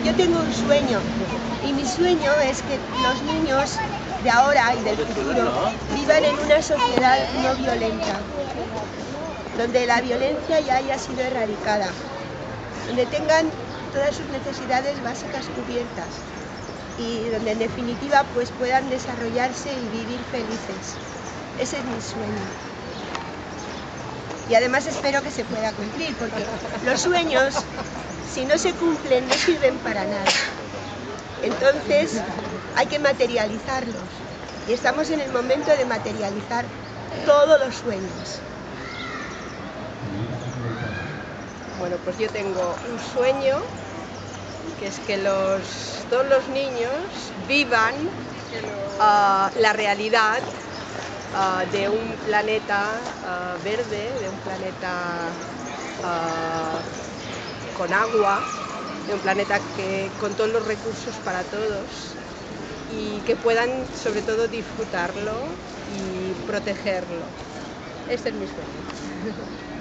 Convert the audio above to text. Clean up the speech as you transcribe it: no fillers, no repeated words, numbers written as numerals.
Yo tengo un sueño y mi sueño es que los niños de ahora y del futuro vivan en una sociedad no violenta, donde la violencia ya haya sido erradicada, donde tengan todas sus necesidades básicas cubiertas y donde en definitiva pues puedan desarrollarse y vivir felices. Ese es mi sueño. Y además espero que se pueda cumplir, porque los sueños, si no se cumplen, no sirven para nada. Entonces hay que materializarlos. Y estamos en el momento de materializar todos los sueños. Bueno, pues yo tengo un sueño, que es que todos los niños vivan la realidad de un planeta verde, de un planeta con agua, de un planeta con todos los recursos para todos y que puedan sobre todo disfrutarlo y protegerlo. Este es mi sueño.